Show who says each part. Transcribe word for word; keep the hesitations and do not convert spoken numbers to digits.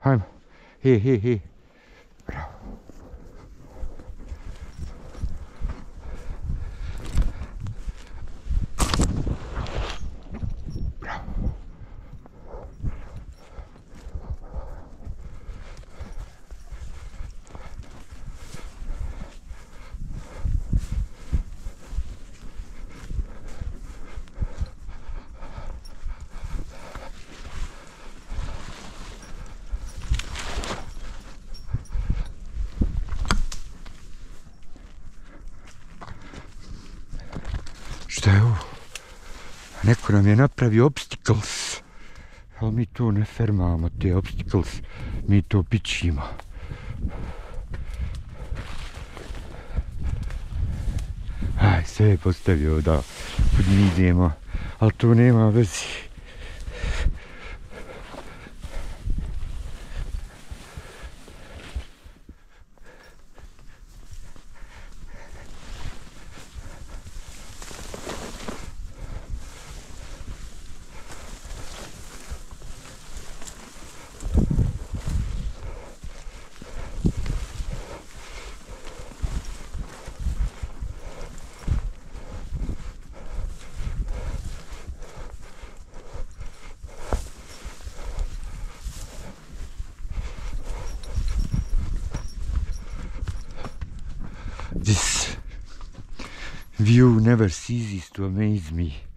Speaker 1: Hajmo. He, he, he. Bravo. Šta je ovo? Neko nam je napravio obstacles. Ali mi to ne fermamo, te obstacles. Mi to pičimo. Aj, sve je postavio da podnidemo. Ali to nema vezi. This view never ceases to amaze me.